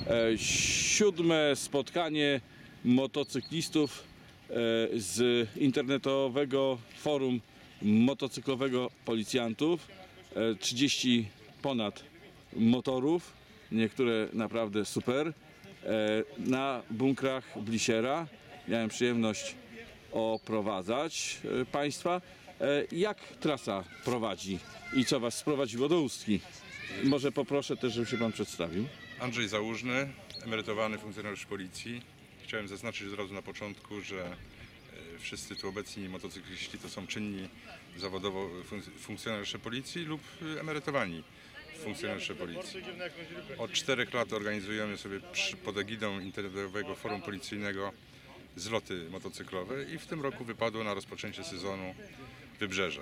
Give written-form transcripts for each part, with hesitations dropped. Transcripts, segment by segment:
Siódme spotkanie motocyklistów z internetowego forum motocyklowego policjantów. 30 ponad motorów, niektóre naprawdę super, na bunkrach Blisiera. Miałem przyjemność oprowadzać Państwa. Jak trasa prowadzi i co Was sprowadziło do Ustki? Może poproszę też, żeby się Pan przedstawił. Andrzej Załużny, emerytowany funkcjonariusz policji. Chciałem zaznaczyć od razu na początku, że wszyscy tu obecni motocykliści to są czynni zawodowo funkcjonariusze policji lub emerytowani funkcjonariusze policji. Od 4 lat organizujemy sobie pod egidą internetowego forum policyjnego zloty motocyklowe i w tym roku wypadło na rozpoczęcie sezonu Wybrzeże.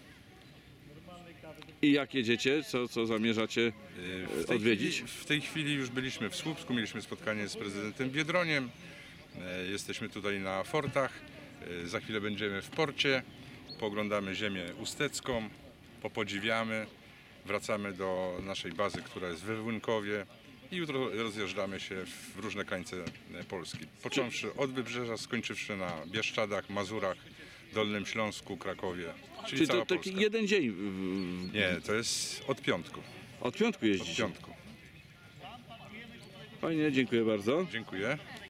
I jak jedziecie? Co zamierzacie odwiedzić? W tej chwili już byliśmy w Słupsku, mieliśmy spotkanie z prezydentem Biedroniem, jesteśmy tutaj na fortach, za chwilę będziemy w porcie, pooglądamy ziemię ustecką, popodziwiamy, wracamy do naszej bazy, która jest we Włynkowie i jutro rozjeżdżamy się w różne krańce Polski. Począwszy od Wybrzeża, skończywszy na Bieszczadach, Mazurach, Dolnym Śląsku, Krakowie, czyli cała to Polska. taki jeden dzień? Nie, to jest od piątku. Od piątku Od jeździcie? piątku. Fajnie, dziękuję bardzo. Dziękuję.